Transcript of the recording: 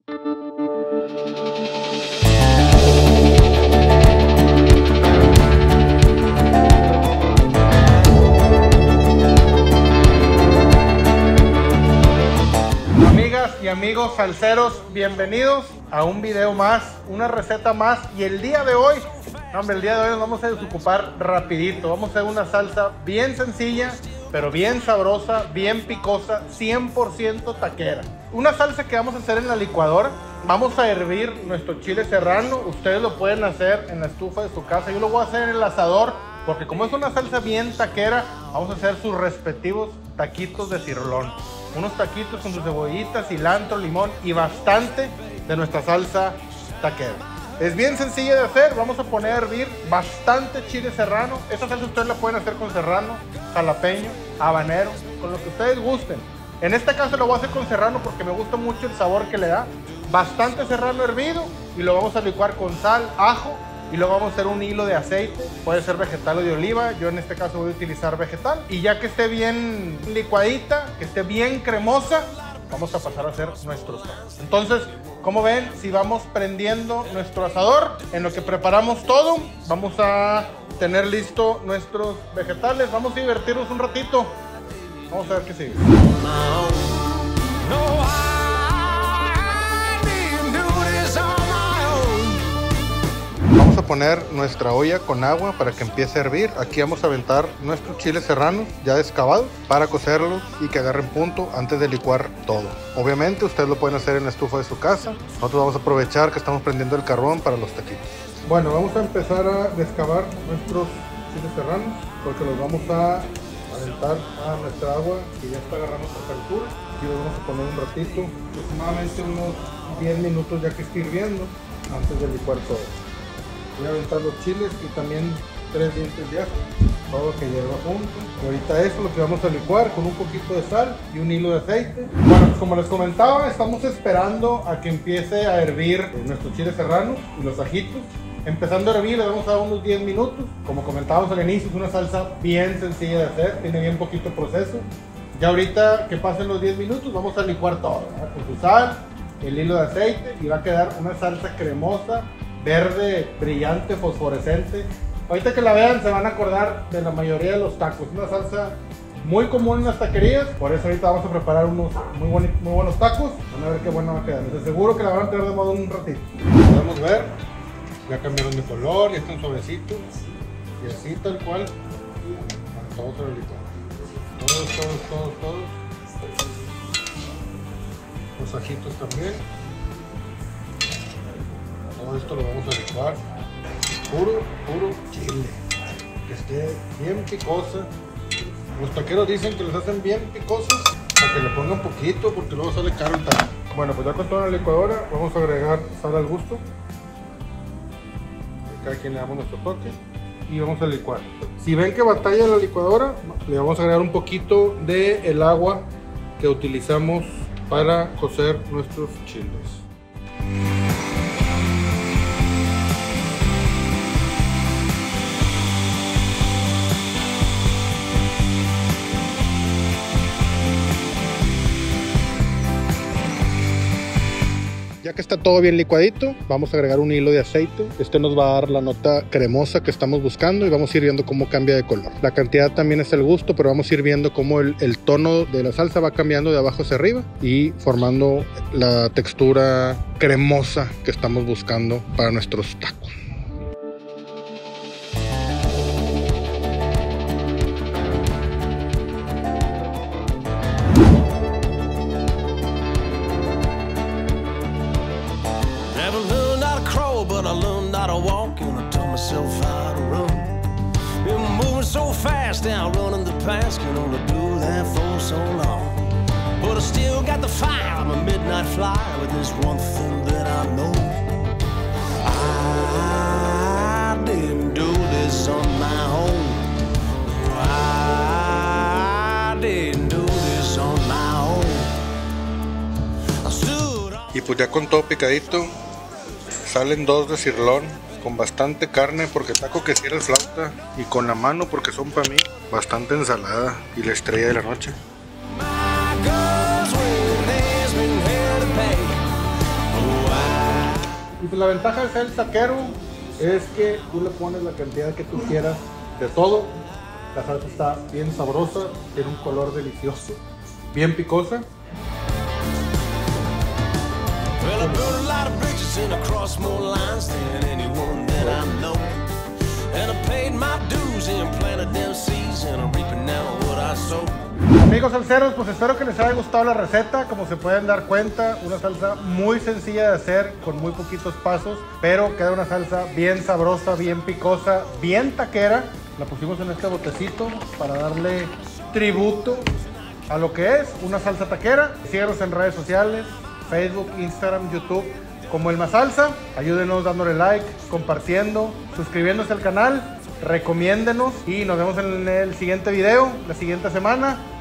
Amigas y amigos salseros, bienvenidos a un video más, una receta más. Y el día de hoy, el día de hoy nos vamos a desocupar rapidito. Vamos a hacer una salsa bien sencilla, pero bien sabrosa, bien picosa, 100% taquera. Una salsa que vamos a hacer en la licuadora. Vamos a hervir nuestro chile serrano. Ustedes lo pueden hacer en la estufa de su casa. Yo lo voy a hacer en el asador, porque como es una salsa bien taquera, vamos a hacer sus respectivos taquitos de cirlón. Unos taquitos con sus cebollitas, cilantro, limón y bastante de nuestra salsa taquera. Es bien sencilla de hacer. Vamos a poner a hervir bastante chile serrano. Esta salsa ustedes la pueden hacer con serrano, jalapeño, habanero, con lo que ustedes gusten. En este caso lo voy a hacer con serrano porque me gusta mucho el sabor que le da. Bastante serrano hervido y lo vamos a licuar con sal, ajo y luego vamos a hacer un hilo de aceite. Puede ser vegetal o de oliva. Yo en este caso voy a utilizar vegetal. Y ya que esté bien licuadita, que esté bien cremosa, vamos a pasar a hacer nuestros tacos. Entonces, como ven, si vamos prendiendo nuestro asador, en lo que preparamos todo, vamos a tener listo nuestros vegetales. Vamos a divertirnos un ratito. Vamos a ver qué sigue. Vamos a poner nuestra olla con agua para que empiece a hervir. Aquí vamos a aventar nuestros chiles serranos ya descavados para cocerlos y que agarren punto antes de licuar todo. Obviamente ustedes lo pueden hacer en la estufa de su casa. Nosotros vamos a aprovechar que estamos prendiendo el carbón para los taquitos. Bueno, vamos a empezar a descavar nuestros chiles serranos porque los vamos a aventar a nuestra agua que ya está agarrando temperatura. Aquí lo vamos a poner un ratito, aproximadamente unos 10 minutos ya que esté hirviendo antes de licuar todo. Voy a aventar los chiles y también 3 dientes de ajo, todo que hierva junto. Y ahorita eso lo que vamos a licuar con un poquito de sal y un hilo de aceite. Bueno, pues como les comentaba, estamos esperando a que empiece a hervir nuestros chiles serranos y los ajitos. Empezando a hervir, le vamos a dar unos 10 minutos. Como comentábamos al inicio, es una salsa bien sencilla de hacer, tiene bien poquito proceso. Ya ahorita que pasen los 10 minutos, vamos a licuar todo, ¿verdad? Con su sal, el hilo de aceite, y va a quedar una salsa cremosa, verde, brillante, fosforescente. Ahorita que la vean se van a acordar de la mayoría de los tacos. Una salsa muy común en las taquerías. Por eso ahorita vamos a preparar unos muy buenos tacos. Van a ver qué bueno va a quedar. Les aseguro que la van a tener de modo un ratito. Podemos ver, ya cambiaron de color, ya están suavecitos. Y así tal cual, todos se lo licuamos. Todos. Los ajitos también. Todo esto lo vamos a licuar. Puro chile. Que esté bien picosa. Los taqueros dicen que los hacen bien picosos para que le pongan poquito porque luego sale caro el taco. Bueno, pues ya con toda la licuadora vamos a agregar sal al gusto. Cada quien le damos nuestro toque y vamos a licuar. Si ven que batalla la licuadora, le vamos a agregar un poquito de el agua que utilizamos para cocer nuestros chiles. Ya que está todo bien licuadito, vamos a agregar un hilo de aceite. Este nos va a dar la nota cremosa que estamos buscando y vamos a ir viendo cómo cambia de color. La cantidad también es el gusto, pero vamos a ir viendo cómo el tono de la salsa va cambiando de abajo hacia arriba y formando la textura cremosa que estamos buscando para nuestros tacos. I learned how to walk and I taught myself how to run. Been moving so fast now, running the past, can only do that for so long. But I still got the fire, I'm a midnight flyer, but there's one thing that I know. I didn't do this on my own. I didn't do this on my own. I stood on... Y pues ya con todo picadito, salen 2 de cirlón con bastante carne porque taco que quiere el flauta, y con la mano porque son para mí bastante ensalada y la estrella de la noche. Y pues la ventaja de ser el taquero es que tú le pones la cantidad que tú quieras de todo. La salsa está bien sabrosa, tiene un color delicioso, bien picosa. Well, I burned a lot of bridges and I crossed more lines than anyone that I know. And I paid my dues and planted them seeds and I'm reaping now what I sowed. Amigos salseros, pues espero que les haya gustado la receta. Como se pueden dar cuenta, una salsa muy sencilla de hacer, con muy poquitos pasos, pero queda una salsa bien sabrosa, bien picosa, bien taquera. La pusimos en este botecito para darle tributo a lo que es una salsa taquera. Síganos en redes sociales, Facebook, Instagram, YouTube, como El Masalsa. Ayúdenos dándole like, compartiendo, suscribiéndose al canal, recomiéndenos y nos vemos en el siguiente video, la siguiente semana.